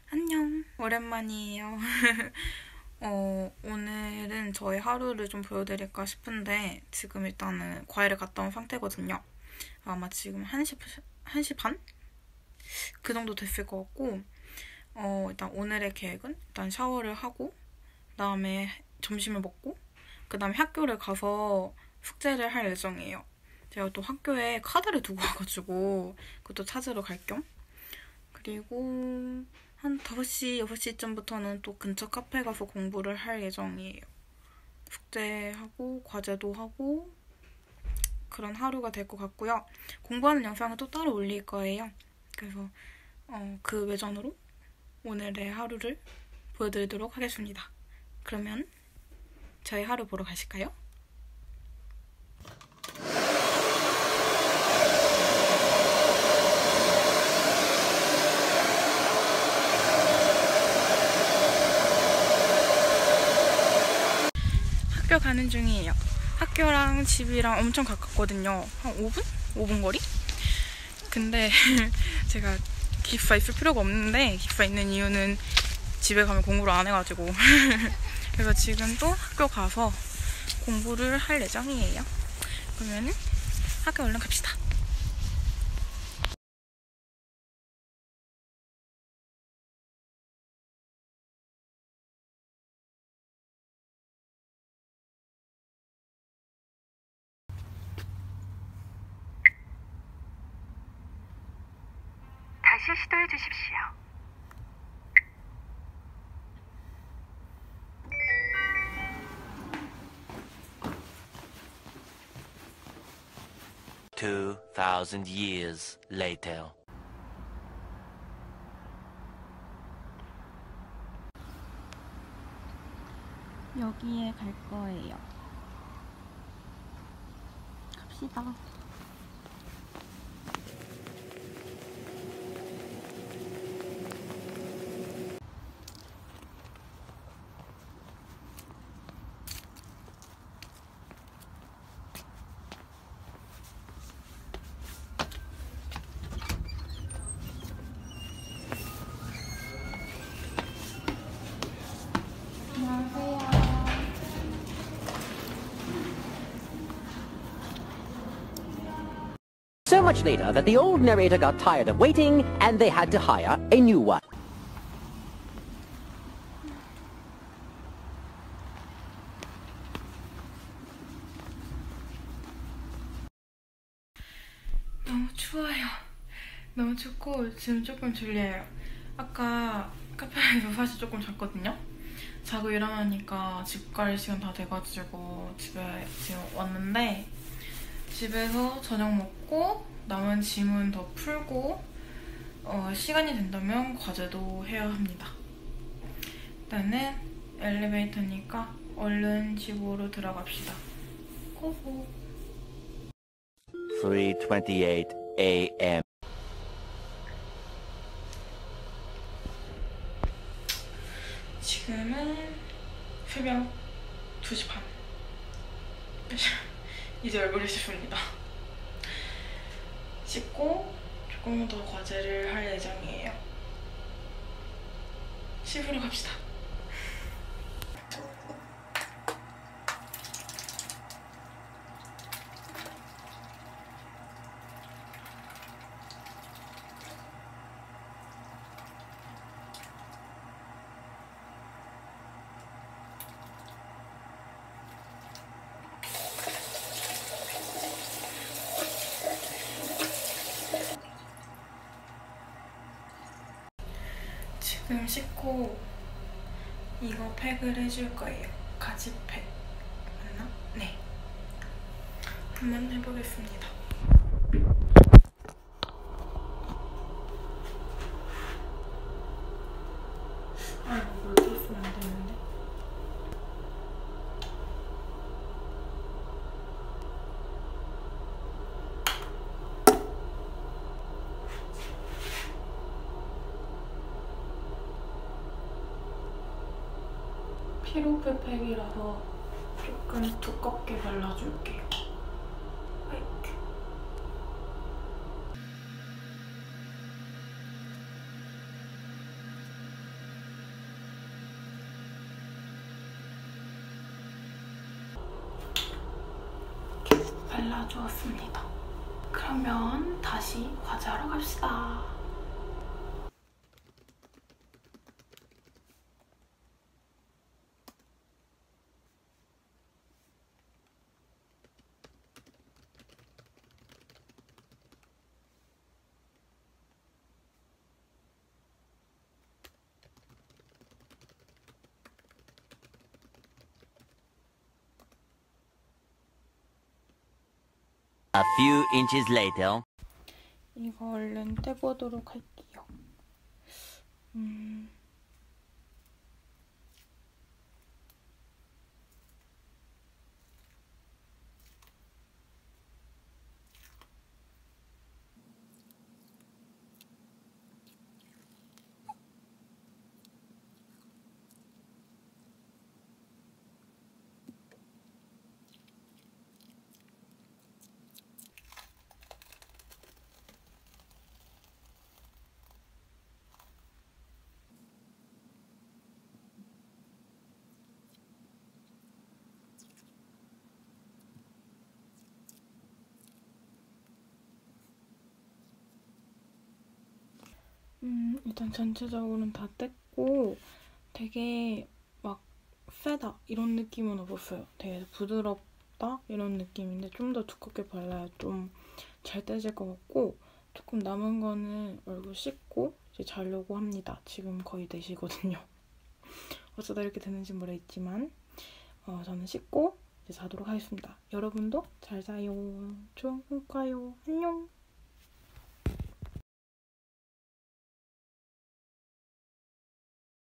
안녕, 오랜만이에요. 오늘은 저의 하루를 좀 보여드릴까 싶은데, 지금 일단은 과외를 갔다 온 상태거든요. 아마 지금 1시 반? 그 정도 됐을 것 같고, 일단 오늘의 계획은 일단 샤워를 하고, 그다음에 점심을 먹고, 그다음에 학교를 가서 숙제를 할 예정이에요. 제가 또 학교에 카드를 두고 와가지고, 그것도 찾으러 갈 겸. 그리고 한 5시, 6시쯤부터는 또 근처 카페 가서 공부를 할 예정이에요. 숙제하고 과제도 하고 그런 하루가 될 것 같고요. 공부하는 영상은 또 따로 올릴 거예요. 그래서 그 외전으로 오늘의 하루를 보여드리도록 하겠습니다. 그러면 저희 하루 보러 가실까요? 학교 가는 중이에요. 학교랑 집이랑 엄청 가깝거든요. 한 5분? 5분 거리? 근데 제가 기숙사 있을 필요가 없는데 기숙사 있는 이유는 집에 가면 공부를 안 해가지고 그래서 지금 또 학교 가서 공부를 할 예정이에요. 그러면은 학교 얼른 갑시다. 다시 시도해 주십시오. Two thousand years later. 여기에 갈 거예요. 갑시다. So much later that the old narrator got tired of waiting and they had to hire a new one. 너무 추워요. 너무 춥고 지금 조금 졸려요. 아까 카페에서 사실 조금 잤거든요. 자고 일어나니까 집 갈 시간 다 돼가지고 집에 지금 왔는데 집에서 저녁 먹고 남은 짐은 더 풀고 시간이 된다면 과제도 해야 합니다. 일단은 엘리베이터니까 얼른 집으로 들어갑시다. 고고. 3:28 a.m. 지금은 새벽 2시 반. 이제 얼굴을 씻습니다. 씻고 조금 더 과제를 할 예정이에요. 씻으러 갑시다. 지금 씻고 이거 팩을 해줄 거예요. 가지 팩. 맞나? 네. 한번 해보겠습니다. 아이고, 물 뜯으면 안 되는데. 피로풀 팩이라서 조금 두껍게 발라줄게요. 화이트. 발라주었습니다. 그러면 다시 과제하러 갑시다. A few inches later. 이거 얼른 떼보도록 할게요. 일단 전체적으로는 다 뗐고 되게 막 세다 이런 느낌은 없었어요. 되게 부드럽다 이런 느낌인데 좀 더 두껍게 발라야 좀 잘 떼질 것 같고 조금 남은 거는 얼굴 씻고 이제 자려고 합니다. 지금 거의 4시거든요. 어쩌다 이렇게 되는지 모르겠지만 저는 씻고 이제 자도록 하겠습니다. 여러분도 잘 자요. 좋은 꿈 꿔요. 안녕.